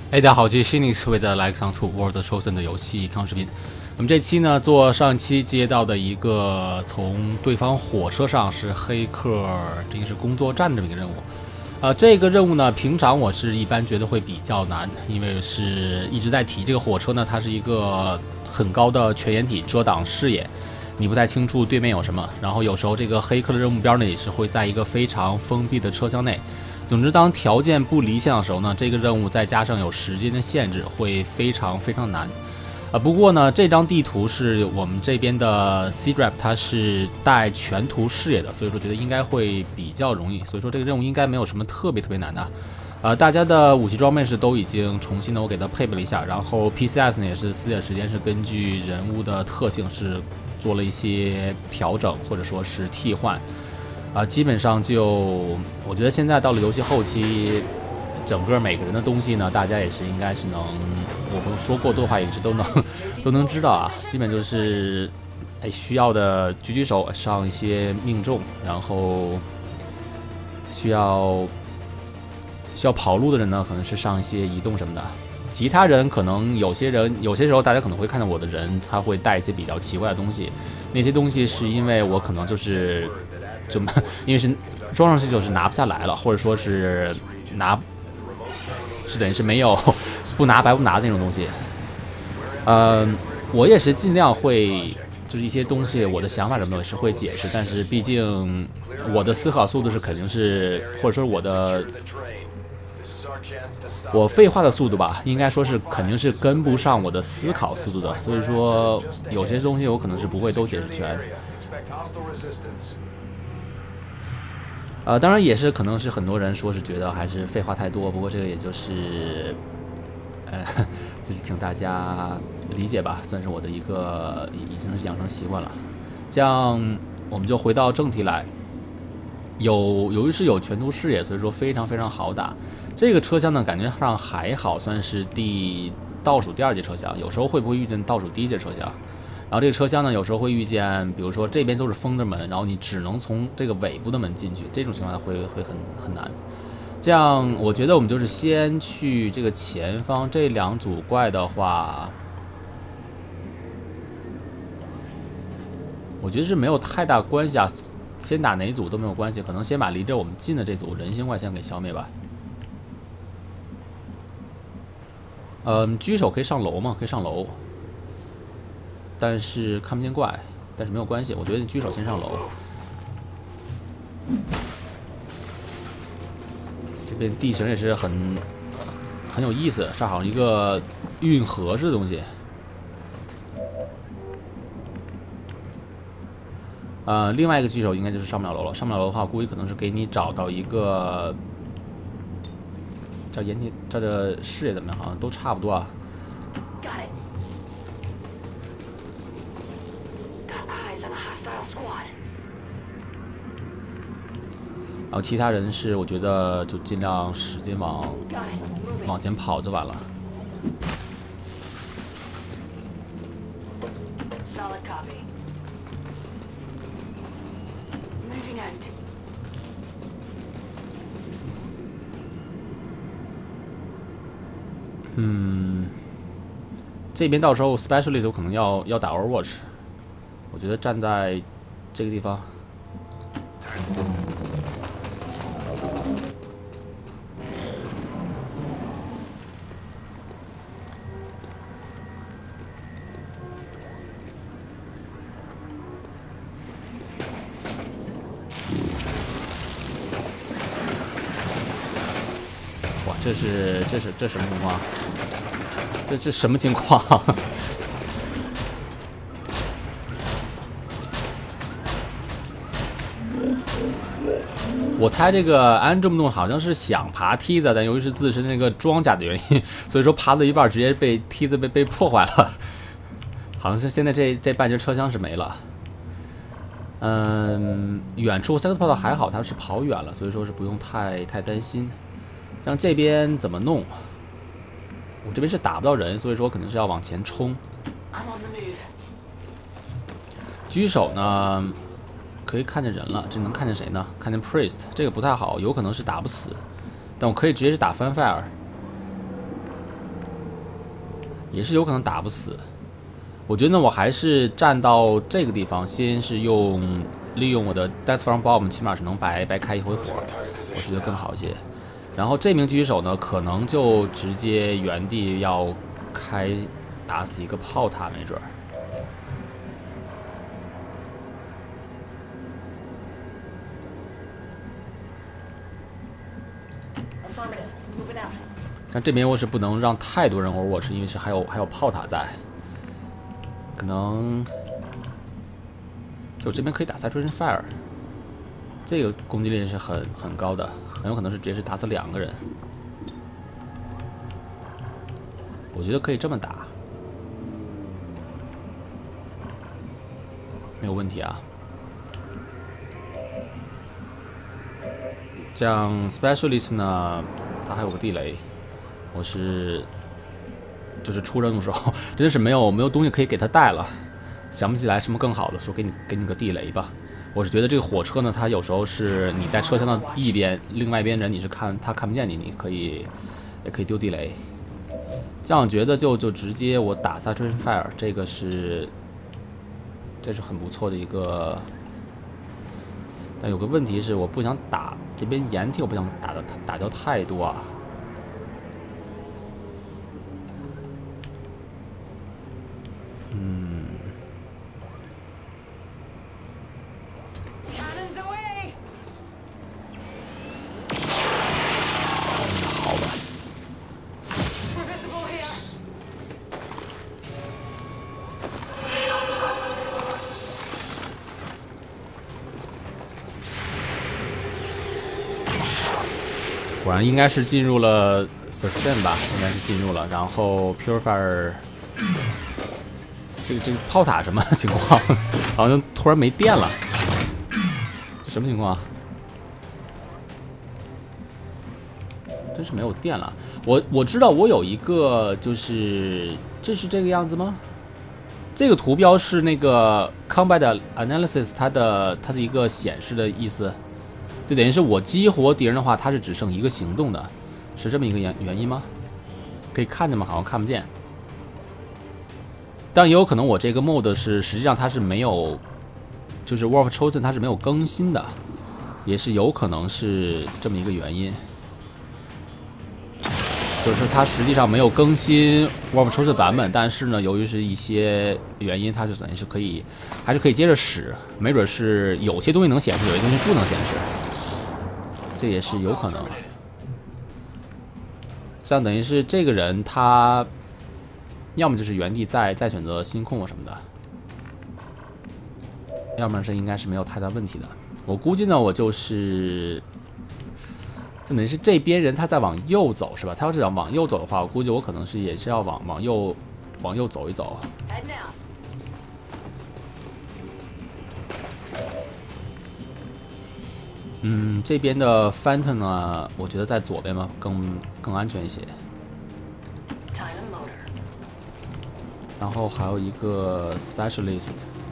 大家好，这是 Shinix 为的 Like on Two Worlds Chosen 的游戏看视频。我们这期呢，做上一期接到的一个从对方火车上是黑客，这个是工作站这么一个任务。这个任务呢，平常我是一般觉得会比较难，因为是一直在提这个火车呢，它是一个很高的全掩体遮挡视野，你不太清楚对面有什么。然后有时候这个黑客的任务目标呢，也是会在一个非常封闭的车厢内。总之，当条件不理想的时候呢，这个任务再加上有时间的限制，会非常难。不过呢，这张地图是我们这边的 C-Drap， 它是带全图视野的，所以说觉得应该会比较容易。所以说这个任务应该没有什么特别难的。大家的武器装备是都已经重新的我给它配备了一下，然后 PCS 呢也是4点时间是根据人物的特性是做了一些调整或者说是替换。基本上我觉得现在到了游戏后期，整个每个人的东西呢，大家也是应该是能，我不说过多的话，也是都能知道啊。基本就是需要的举手上一些命中，然后需要跑路的人呢，可能是上一些移动什么的。其他人可能有些时候大家可能会看到我的人，他会带一些比较奇怪的东西，那些东西是因为我可能就是因为是装上去就是拿不下来了，或者说是等于是没有不拿白不拿的那种东西。我也是尽量会就是一些东西我的想法什么的是会解释，但是毕竟我的思考速度是肯定是，或者说我废话的速度吧，应该说是肯定是跟不上我的思考速度的，所以说有些东西我可能是不会都解释全。当然也是可能是很多人说是觉得还是废话太多，不过这个也就是就是请大家理解吧，算是我的一个已经是养成习惯了。这样我们就回到正题来，由于是有全图视野，所以说非常好打。这个车厢呢，感觉上还好，算是倒数第2节车厢，有时候会不会遇见倒数第1节车厢？然后这个车厢呢，有时候会遇见，比如说这边都是封着门，然后你只能从这个尾部的门进去，这种情况下会很难。这样我觉得我们就是先去这个前方这2组怪的话，我觉得是没有太大关系啊，先打哪组都没有关系，可能先把离着我们近的这组人形怪先给消灭吧。狙手可以上楼吗？可以上楼，但是看不见怪，但是没有关系，我觉得狙手先上楼。这边地形也是很有意思，这好像一个运河似的东西。另外一个狙手应该就是上不了楼了。上不了楼的话，估计可能是给你找到一个叫掩体，这的视野怎么样？好像都差不多啊。然后其他人是我觉得就尽量使劲往前跑就完了。这边到时候 specialist 有可能要打 Overwatch， 我觉得站在这个地方。哇，这什么情况？这什么情况？我猜这个安这么弄好像是想爬梯子，但由于是自身那个装甲的原因，所以说爬到一半直接被梯子被破坏了。好像是现在这半截车厢是没了。远处3个炮道还好，他是跑远了，所以说是不用太担心。像这边怎么弄？我这边是打不到人，所以说肯定是要往前冲。狙手呢，可以看见人了，这能看见谁呢？看见 Priest， 这个不太好，有可能是打不死，但我可以直接是打翻 fire。 也是有可能打不死。我觉得呢，我还是站到这个地方，先是利用我的 Death from Bomb， 起码是能白开一回火，我觉得更好一些。然后这名狙击手呢，可能就直接原地要打死一个炮塔，没准儿。但这边我是不能让太多人 Overwatch， 因为是还有炮塔在，可能就这边可以打 Saturation Fire， 这个攻击力是很高的，很有可能是直接是打死2个人。我觉得可以这么打，没有问题啊。这样 Specialist 呢，它还有个地雷。我就是出任务时候，真的是没有东西可以给他带了，想不起来什么更好的，说给你个地雷吧。我是觉得这个火车呢，它有时候是你在车厢的一边，另外一边人你是看不见你，也可以丢地雷。这样觉得就直接我打 Saturation Fire， 这是很不错的一个。但有个问题是，我不想打这边掩体，我不想打掉太多啊。好吧。果然应该是进入了 Sustain 吧，应该是进入了。然后 Purifier， 这个炮塔什么情况？好像突然没电了，这什么情况啊？真是没有电了。我知道我有一个，就是这是这个样子吗？这个图标是那个 Combat Analysis 它的一个显示的意思。就等于是我激活敌人的话，他是只剩一个行动的，是这么一个原因吗？可以看见吗？好像看不见。但也有可能我这个 mode 是实际上它是没有，就是 War of Chosen 它是没有更新的，也是有可能是这么一个原因。就是它实际上没有更新 War of Chosen 版本，但是呢，由于是一些原因，它是等于是还是可以接着使，没准是有些东西能显示，有些东西不能显示。这也是有可能，像等于是这个人他，要么就是原地再选择新控什么的，要么这应该是没有太大问题的。我估计呢，我就等于是这边人他在往右走是吧？他要是想往右走的话，我估计我可能也是要往右走一走。这边的 Phantom 呢，我觉得在左边嘛，更安全一些。然后还有一个 Specialist。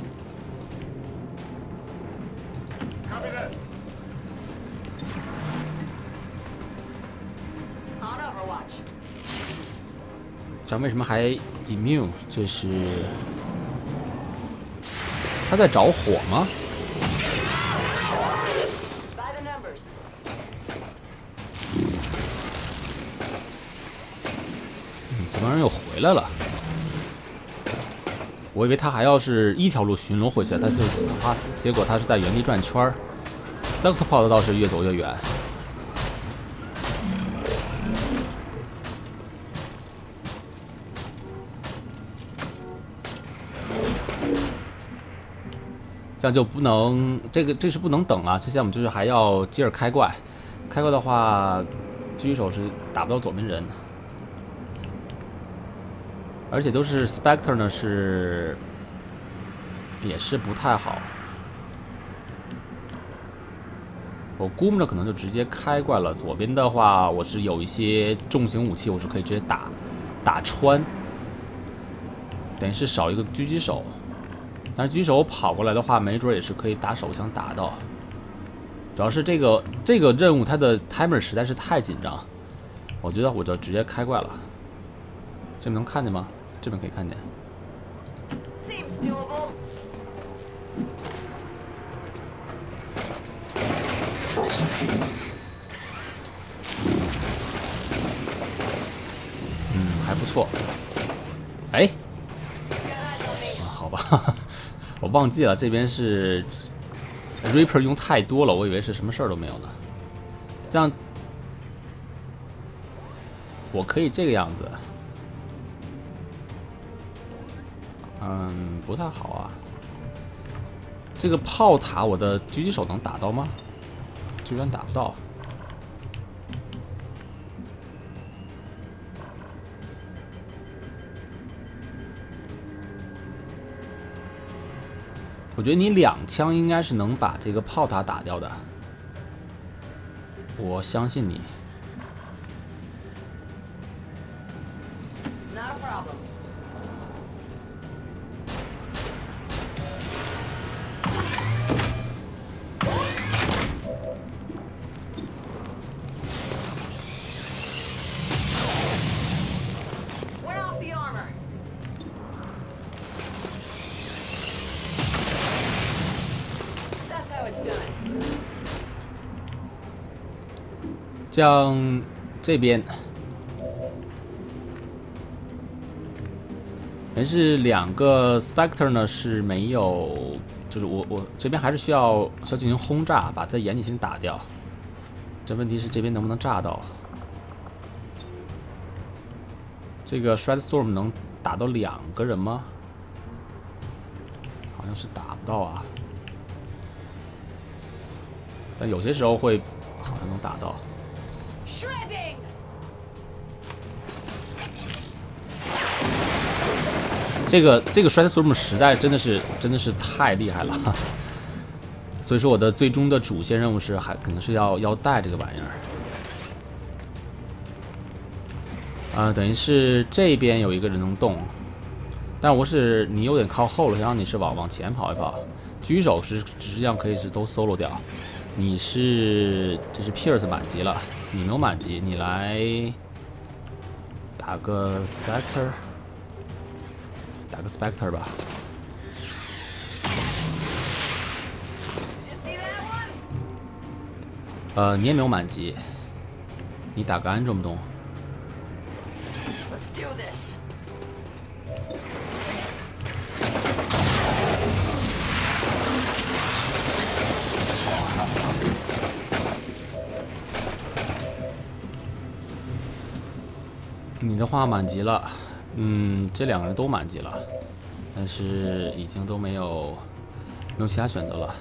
这为什么还 Immune？ 这是他在着火吗？怎么人又回来了？我以为他还要是一条路寻龙回去，结果他是在原地转圈儿。Sector Pod 倒是越走越远。这样就不能，这是不能等啊！这项目就是还要接着开怪，开怪的话，狙击手是打不到左边人。而且都是 Spectre 呢，也是不太好。我估摸着可能就直接开怪了。左边的话，我是有一些重型武器，我是可以直接打穿，等于是少一个狙击手。但是狙击手跑过来的话，没准也是可以打手枪打到。主要是这个任务它的 timer 实在是太紧张，我觉得我就直接开怪了。这能看见吗？ 这边可以看见。还不错。哎，好吧，我忘记了这边是 Reaper 用太多了，我以为是什么事儿都没有呢。这样，我可以这个样子。不太好啊。这个炮塔，我的狙击手能打到吗？居然打不到。我觉得你2枪应该是能把这个炮塔打掉的，我相信你。像这边，但是2个 Spectre 呢是没有，就是我这边还是需要进行轰炸，把它的掩体先打掉。这问题是这边能不能炸到？这个 Shred Storm 能打到2个人吗？好像是打不到啊，但有些时候会好像能打到。这个 Shred Storm 实在真的是太厉害了，所以说我的最终的主线任务是可能是要带这个玩意儿。等于是这边有一个人能动，但你有点靠后了，想让你是往前跑一跑。狙手实际上可以是都 solo 掉。这是 Pierce 满级了，你没有满级，你来打个 Spectre。打个 Spectre 吧。你也没有满级，你打个安中不动。你的话满级了。这2个人都满级了，但是已经都没有其他选择了。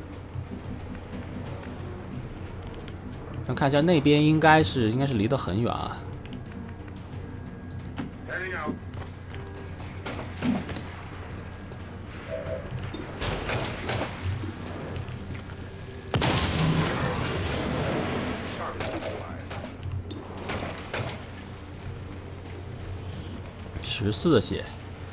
想看一下那边应该是离得很远啊。14的血。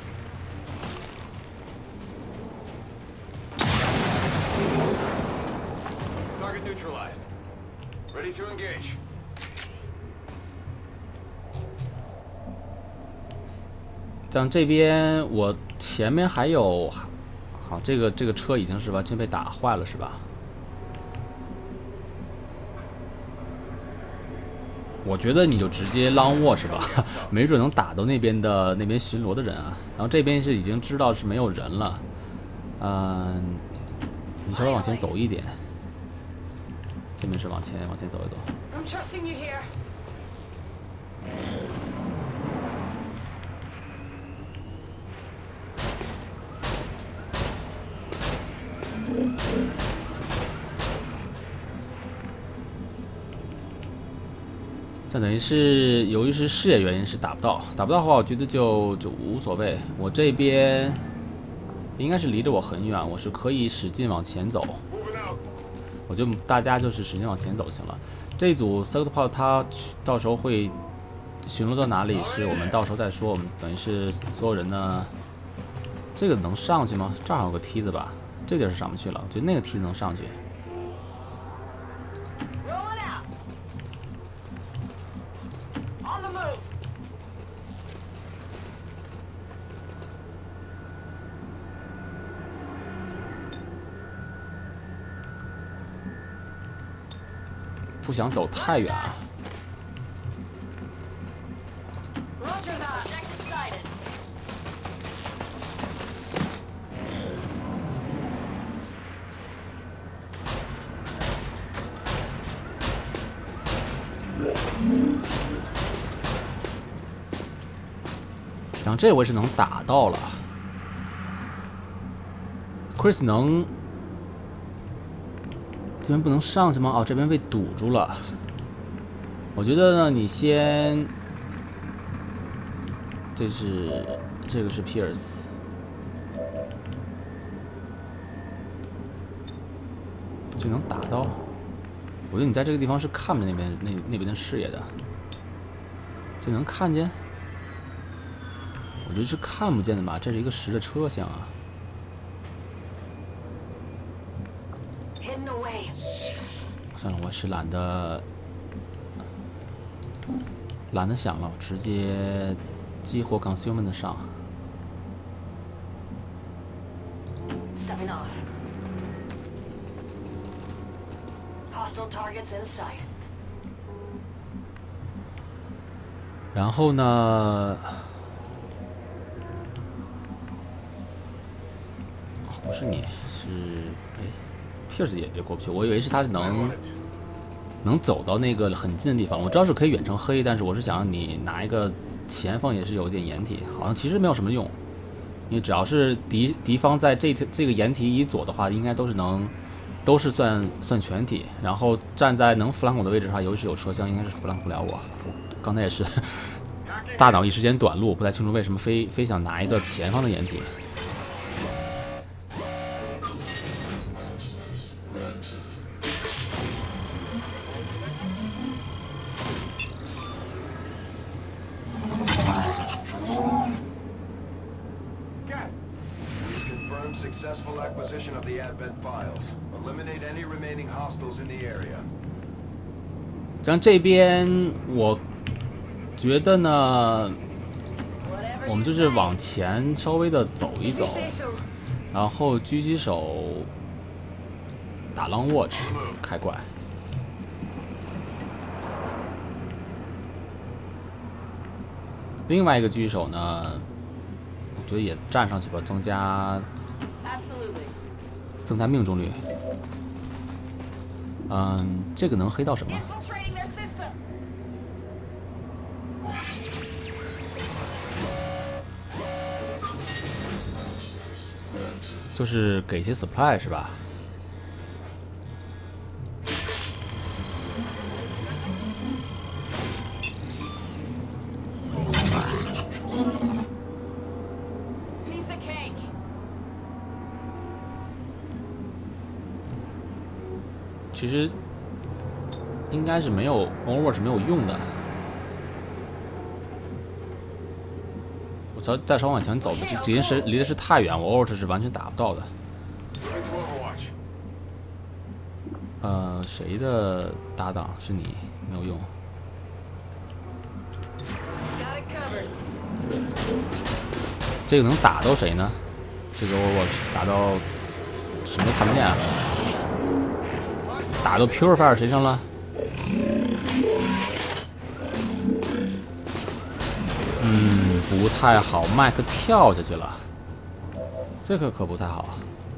像这边我前面还有，好，这个车已经是完全被打坏了，是吧？我觉得你就直接 long watch 吧，没准能打到那边巡逻的人啊。然后这边是已经知道是没有人了，你稍微往前走一点，这边是往前走一走。这等于是由于是视野原因是打不到的话，我觉得就无所谓。我这边应该是离着我很远，我是可以使劲往前走。我觉得大家就是使劲往前走就行了。这一组 Circuit Pod 它到时候会巡逻到哪里，是我们到时候再说。我们等于是所有人呢，这个能上去吗？这儿有个梯子吧，这地儿是上不去了。我觉得那个梯子能上去。 不想走太远啊。然后这回是能打到了 ，Chris 能这边不能上去吗？哦，这边被堵住了。我觉得呢，你先，这个是 Pierce， 就能打到。我觉得你在这个地方是看不见那边的视野的，这能看见？我觉得是看不见的吧，这是一个10的车厢啊。算了，我是懒得想了，我直接激活 concealment 上。然后呢？不是你，是Pierce 也过不去。我以为是他能走到那个很近的地方。我知道是可以远程黑，但是我是想让你拿一个前锋也是有点掩体，好像其实没有什么用。因为只要是敌方在这个掩体以左的话，应该都是算全体。然后站在能flank我的位置上，尤其是有车厢，应该是flank不了我。刚才也是大脑一时间短路，不太清楚为什么非想拿一个前方的掩体。 Successful acquisition of the Advent files. Eliminate any remaining hostiles in the area. 像这边，我觉得呢，我们就是往前稍微的走一走，然后狙击手打 Long Watch 开怪。另外一个狙击手呢，我觉得也站上去吧，增加命中率。这个能黑到什么？就是给些 supply 是吧？其实应该是没有 Overwatch 是没有用的。我只要再稍往前走的，这件事离的是太远，我 Overwatch 是完全打不到的。谁的搭档是你？没有用。这个能打到谁呢？这个Overwatch打到什么都看不见啊！打到 Purifier 身上了。不太好，麦克跳下去了，这个可不太好。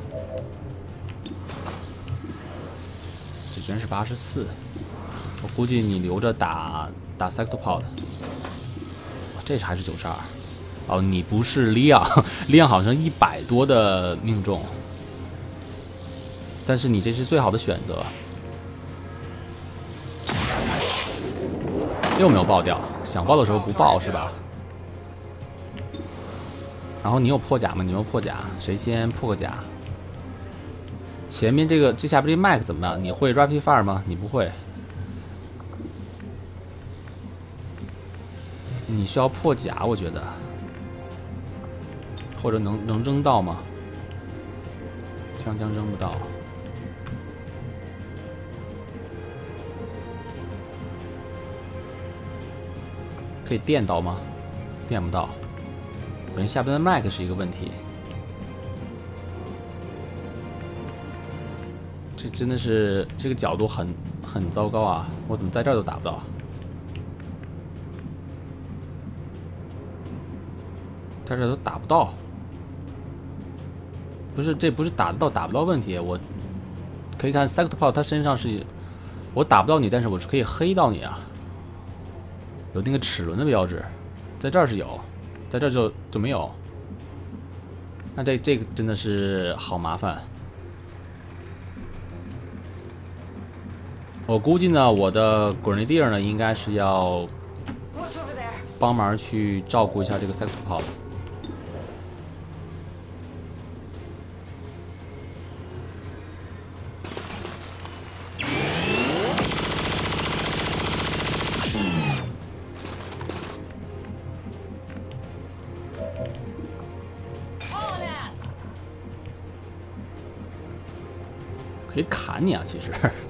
这居然是84，我估计你留着打 Sectopod。这还是92。哦，你不是利昂，利昂好像100多的命中，但是你这是最好的选择。又没有爆掉，想爆的时候不爆是吧？然后你有破甲吗？你有破甲，谁先破个甲？前面这下边这麦克怎么样？你会 Rapid Fire 吗？你不会。你需要破甲，我觉得，或者能扔到吗？枪扔不到。可以电到吗？电不到。等于下边的麦克是一个问题。这真的是这个角度很很糟糕啊！我怎么在这儿都打不到？在这儿都打不到。不是，这不是打得到打不到问题，我可以看 Sectopod 它身上是，我打不到你，但是我是可以黑到你啊。有那个齿轮的标志，在这儿是有，在这儿就没有。那这个真的是好麻烦。我估计呢，我的 Grenadier 呢应该是要帮忙去照顾一下这个 Sectopod。可以砍你啊，其实。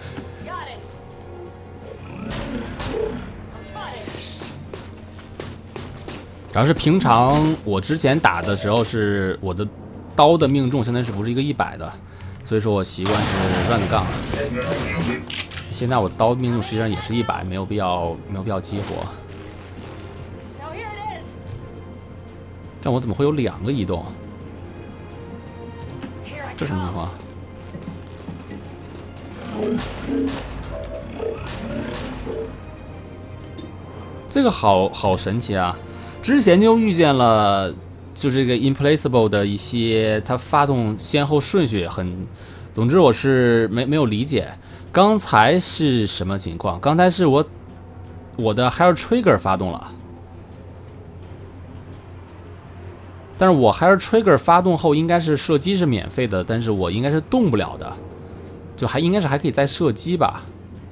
主要是平常我之前打的时候是我的刀的命中相当于是不是一个100的，所以说我习惯是乱杠。现在我刀命中实际上也是100，没有必要激活。但我怎么会有2个移动？这什么情况？这个好神奇啊！之前就遇见了，就这个 implacable 的一些，它发动先后顺序很，总之我是没有理解。刚才是什么情况？刚才是我的 Hair Trigger 发动了，但是我 Hair Trigger 发动后应该是射击是免费的，但是我应该是动不了的，就应该是还可以再射击吧？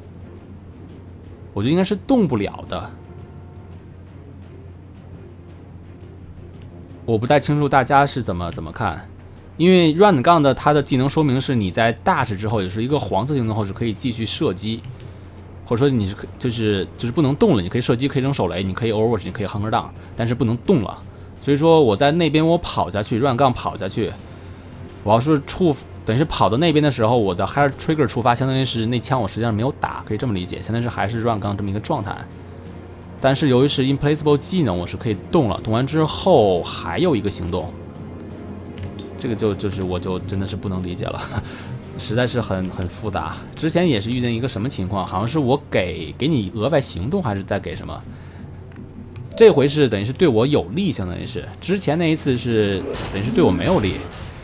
我觉得应该是动不了的。我不太清楚大家是怎么看，因为 Run 杠的它的技能说明是你在 Dash 之后，也是一个黄色技能后是可以继续射击，或者说你是就是不能动了，你可以射击，可以扔手雷，你可以 Overwatch， 你可以 Hunger Down， 但是不能动了。所以说我在那边我跑下去 ，Run 杠跑下去，我要是等于是跑到那边的时候，我的 Hair Trigger 触发，相当于是那枪我实际上没有打，可以这么理解，相当于是还是 Run 杠这么一个状态。但是由于是 implacable 技能，我是可以动了，动完之后还有一个行动，这个就是我就真的是不能理解了，实在是很复杂。之前也是遇见一个什么情况，好像是我给你额外行动，还是在给什么？这回是等于是对我有利，相当于是之前那一次是等于是对我没有利。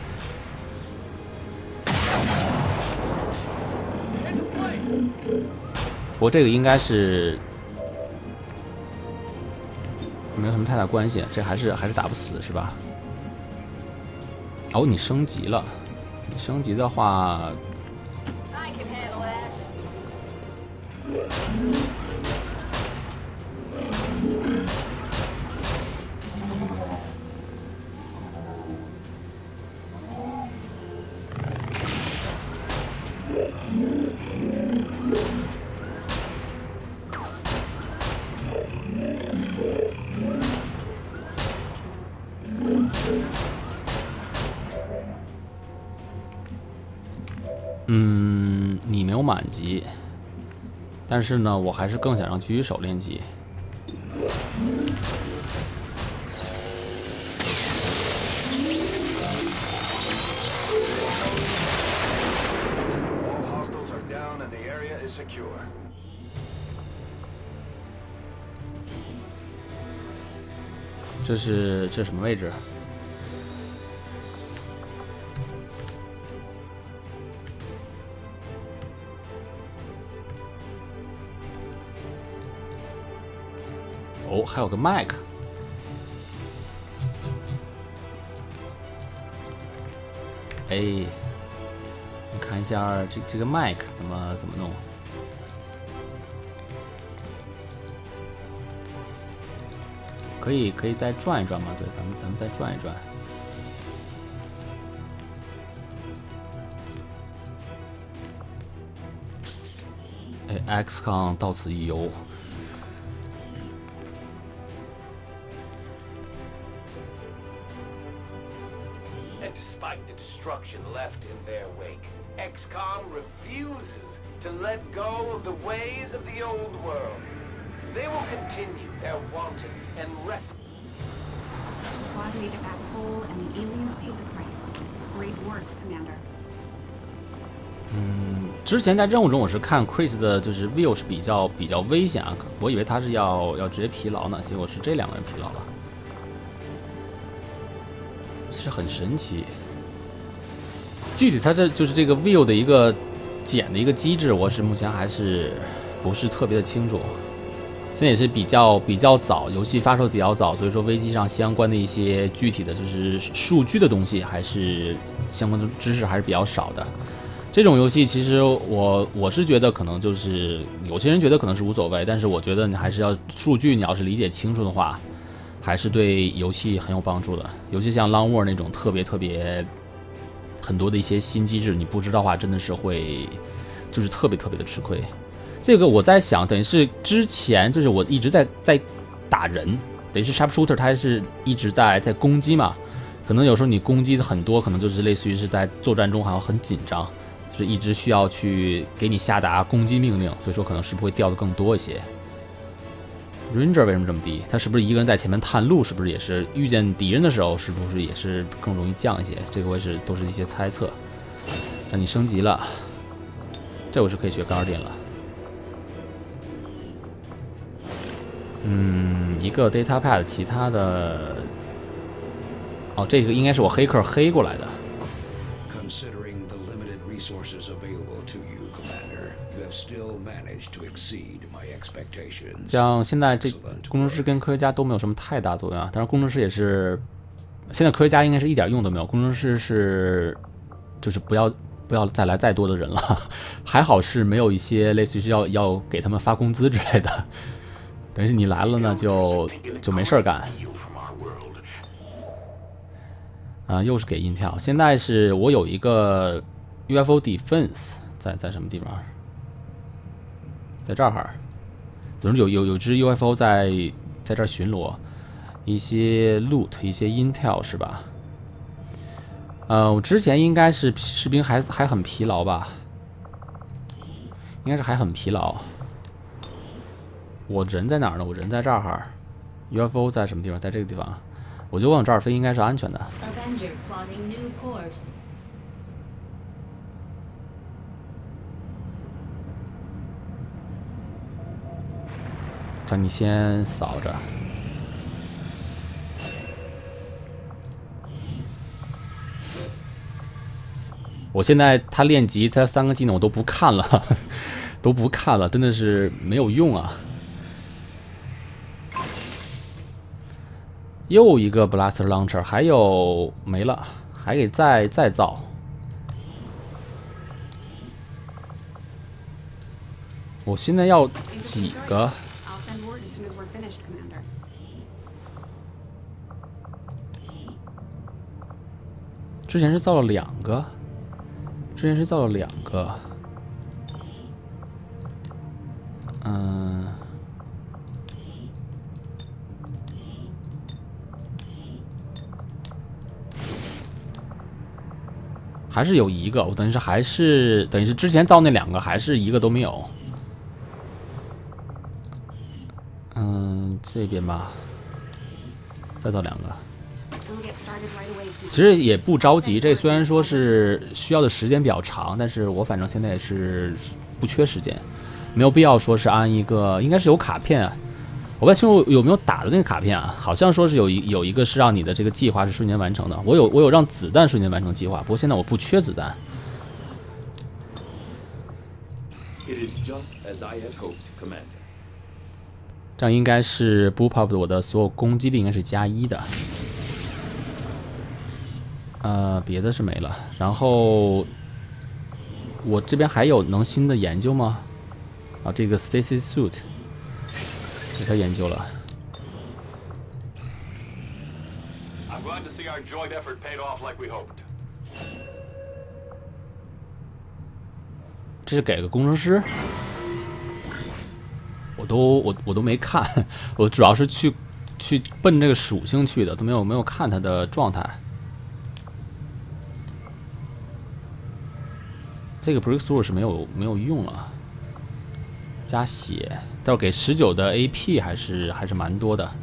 不过这个应该是没有什么太大关系，这还是打不死是吧？哦，你升级了，你升级的话，你没有满级，但是呢，我还是更想让狙击手练级。这是什么位置？哦，还有个麦克。哎，你看一下这个麦克怎么弄？可以再转一转吗？对，咱们再转一转。哎 ，XCOM 到此一游。 And despite the destruction left in their wake, XCOM refuses to let go of the ways of the old world. They will continue their wanton and reckless. The squad made it back whole, and the aliens paid the price. Great work, Commander. 之前在任务中我是看 Chris 的，就是 Will 是比较危险啊，我以为他是要直接疲劳呢，结果是这两个人疲劳了，是很神奇。具体他这就是这个 Will 的一个减的一个机制，我是目前还是不是特别的清楚。现在也是比较早，游戏发售的比较早，所以说危机上相关的一些具体的就是数据的东西，还是相关的知识还是比较少的。这种游戏其实我是觉得可能就是有些人觉得可能是无所谓，但是我觉得你还是要数据，你要是理解清楚的话，还是对游戏很有帮助的。尤其像 Long War 那种特别很多的一些新机制，你不知道的话，真的是会就是特别的吃亏。这个我在想，等于是之前就是我一直在打人，等于是 Sharpshooter 它还是一直在攻击嘛，可能有时候你攻击的很多，可能就是类似于是在作战中好像很紧张。就是一直需要去给你下达攻击命令，所以说可能是不是会掉的更多一些。Ranger 为什么这么低？他是不是一个人在前面探路？是不是也是遇见敌人的时候，是不是也是更容易降一些？这个都是一些猜测。那你升级了，这我是可以学 Guardian 了。一个 Data Pad， 其他的，哦，这个应该是我黑客黑过来的。 Resources available to you, Commander. You have still managed to exceed my expectations. 像现在这工程师跟科学家都没有什么太大作用啊，当然工程师也是，现在科学家应该是一点用都没有，工程师是就是不要再来再多的人了，还好是没有一些类似于是要给他们发工资之类的，等于是你来了呢就没事干。又是给 Intel， 现在是我有一个。UFO Defense 在什么地方？在这儿，总之有只 UFO 在这儿巡逻，一些 loot， 一些 intel 是吧？我之前应该是士兵还很疲劳吧？应该是还很疲劳。我人在哪儿呢？我人在这儿 ，UFO 在什么地方？在这个地方，我就往这儿飞，应该是安全的。 Avenger plotting new course. 让你先扫着。我现在他练级，他3个技能我都不看了，都不看了，真的是没有用啊。又一个 Blaster Launcher， 还有没了，还给再造。我现在要几个？之前是造了2个，还是有一个，我等于是之前造那2个，还是一个都没有。这边吧，再造2个。其实也不着急，这虽然说是需要的时间比较长，但是我反正现在也是不缺时间，没有必要说是按一个，应该是有卡片啊，我不太清楚有没有打的那个卡片啊，好像说是有一个是让你的这个计划是瞬间完成的，我有让子弹瞬间完成计划，不过现在我不缺子弹。这样应该是 Bullpup 的我的所有攻击力应该是+1的。别的是没了。然后我这边还有能新的研究吗？啊，这个 Stasis Suit 给他研究了。这是给个工程师，我都没看，我主要是去奔这个属性去的，都没有看他的状态。这个 breakthrough 是没有用了。 加血，待会儿给19的 AP 还是蛮多的。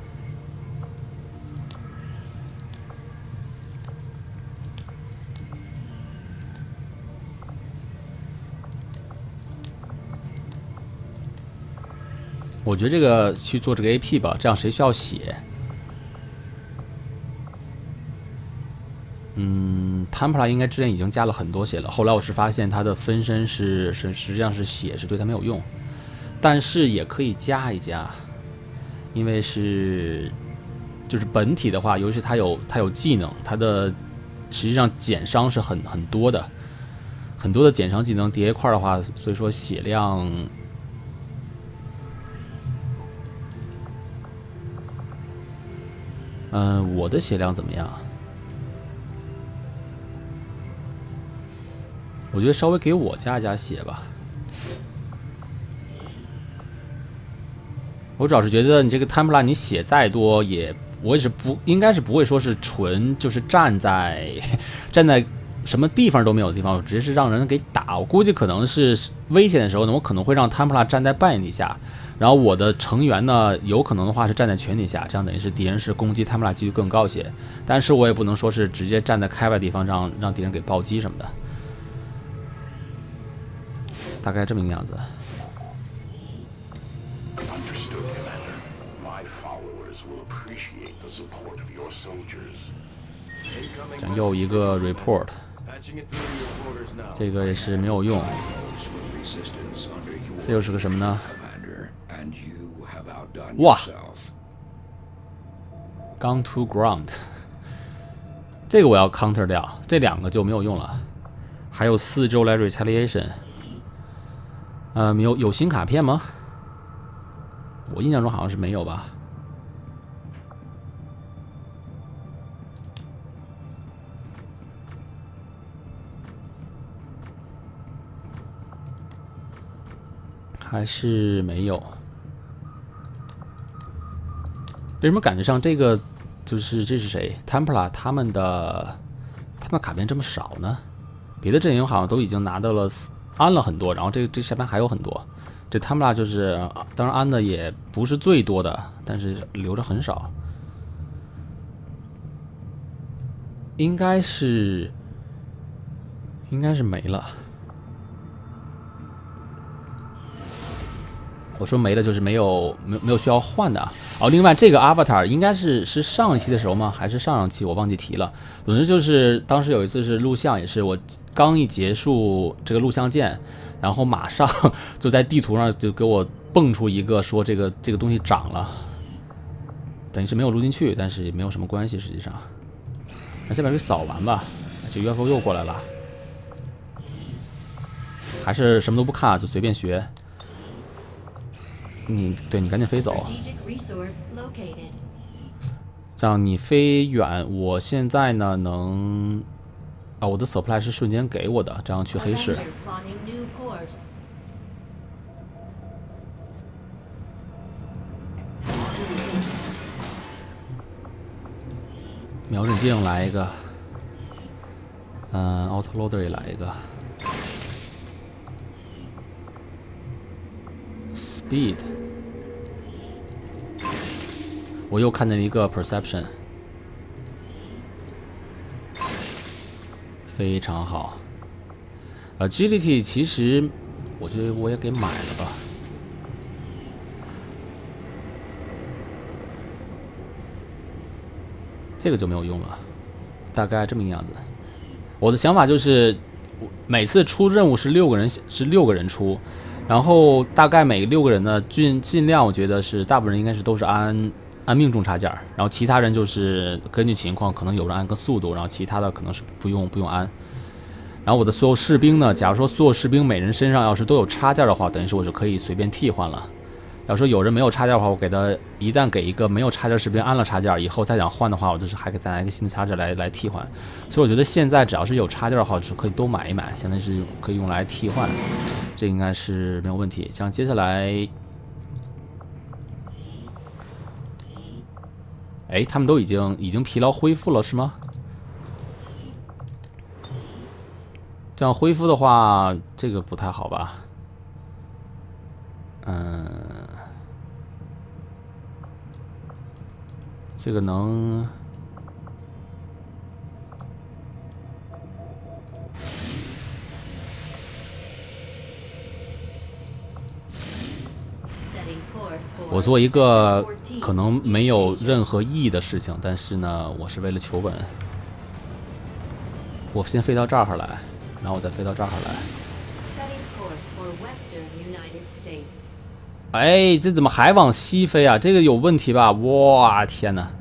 我觉得这个去做这个 AP 吧，这样谁需要血？Templar 应该之前已经加了很多血了，后来我是发现它的分身实际上是血是对它没有用，但是也可以加一加，因为就是本体的话，尤其是它有技能，它的实际上减伤是很多的，很多的减伤技能叠一块的话，所以说血量。我的血量怎么样？我觉得稍微给我加一加血吧。我主要是觉得你这个 Templar 你血再多我也是应该是不会说是纯就是站在什么地方都没有的地方，我直接是让人给打。我估计可能是危险的时候呢，我可能会让 Templar 站在半底下。然后我的成员呢，有可能的话是站在全底下，这样等于是敌人是攻击 Templar 几率更高些。但是我也不能说是直接站在开外地方让敌人给暴击什么的，大概这么一个样子。这样又一个 report， 这个也是没有用。这又是个什么呢？哇 ，Gun to ground， 这个我要 counter 掉，这两个就没有用了。还有4周来 retaliation， 有新卡片吗？我印象中好像是没有吧。还是没有。为什么感觉上这个就是这是谁 ？Templar 他们的卡片这么少呢？别的阵营好像都已经拿到了安了很多，然后这下边还有很多。这 Templar 就是当然安的也不是最多的，但是留着很少。应该是没了。我说没了就是没有需要换的啊。另外这个 Avatar 应该是上一期的时候吗？还是上期我忘记提了。总之就是当时有一次是录像，也是我刚一结束这个录像键，然后马上就在地图上就给我蹦出一个说这个东西涨了，等于是没有录进去，但是也没有什么关系实际上。那先把这扫完吧。这 UFO 又过来了，还是什么都不看就随便学。你赶紧飞走，这样你飞远。我现在呢能我的 supply 是瞬间给我的，这样去黑市。瞄准镜来一个，autoloader 也来一个。Speed， 我又看见一个 Perception， 非常好。Agility 其实我觉得我也给买了吧。这个就没有用了，大概这么一个样子。我的想法就是，每次出任务是6个人出。然后大概每6个人呢，尽量我觉得是大部分人应该是都是按命中插件，然后其他人就是根据情况，可能有人按个速度，然后其他的可能是不用按。然后我的所有士兵呢，假如说所有士兵每人身上要是都有插件的话，等于是我就可以随便替换了。要说有人没有插件的话，我给他一旦给一个没有插件士兵安了插件，以后再想换的话，我就是还可以再拿一个新的插件来替换。所以我觉得现在只要是有插件的话，就可以都买一买，现在是可以用来替换，这应该是没有问题。像接下来，哎，他们都已经疲劳恢复了是吗？这样恢复的话，这个不太好吧？ 这个能。 我做一个可能没有任何意义的事情，但是呢，我是为了求稳。我先飞到这儿来，然后我再飞到这儿来。哎，这怎么还往西飞啊？这个有问题吧？哇，天哪！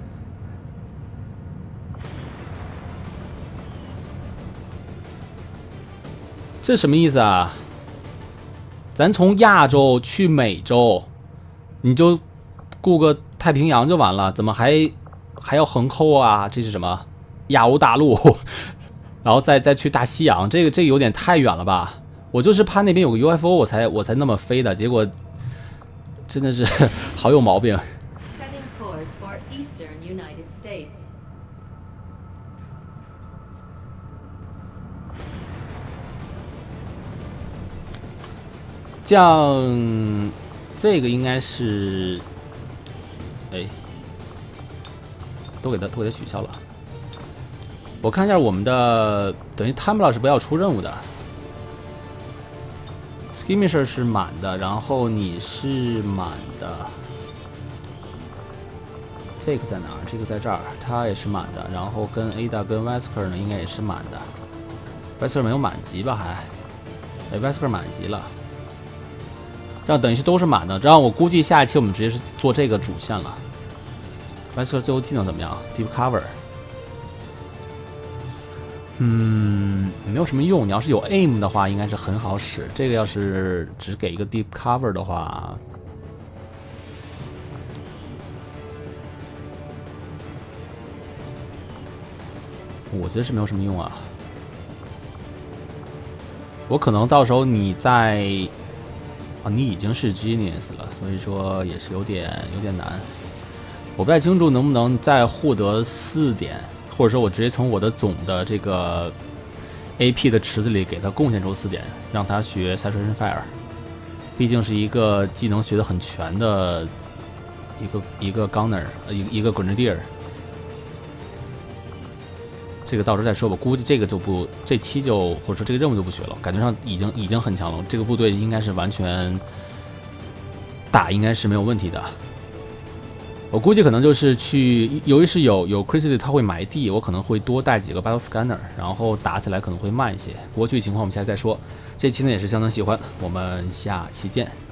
这什么意思啊？咱从亚洲去美洲。 你就顾个太平洋就完了，怎么还要横抠啊？这是什么？亚欧大陆，然后再去大西洋，这个有点太远了吧？我就是怕那边有个 UFO， 我才那么飞的，结果真的是好有毛病。这样。 这个应该是，哎，都给它取消了。我看一下我们的，等于 Timela 是不要出任务的 ，Skirmisher 是满的，然后你是满的。这个在哪儿？这个在这儿，它也是满的。然后跟 Ada 跟 Wesker 呢，应该也是满的。Wesker 没有满级吧？还，哎 ，Wesker 满级了。 这样等于是都是满的，这样我估计下一期我们直接是做这个主线了。Wesker 最后技能怎么样 ？Deep Cover， 没有什么用。你要是有 Aim 的话，应该是很好使。这个要是只给一个 Deep Cover 的话，我觉得是没有什么用啊。我可能到时候你在。 你已经是 Genius 了，所以说也是有点难。我不太清楚能不能再获得4点，或者说我直接从我的总的这个 AP 的池子里给他贡献出4点，让他学 Saturation Fire。毕竟是一个技能学得很全的一个 Gunner， 一个 Grenadier。这个到时候再说吧，估计这个就不，这期就或者说这个任务就不学了，感觉上已经很强了。这个部队应该是完全打应该是没有问题的。我估计可能就是去，由于是有 Crazy 他会埋地，我可能会多带几个 Battle Scanner， 然后打起来可能会慢一些。不过具体情况我们下次再说。这期呢也是相当喜欢，我们下期见。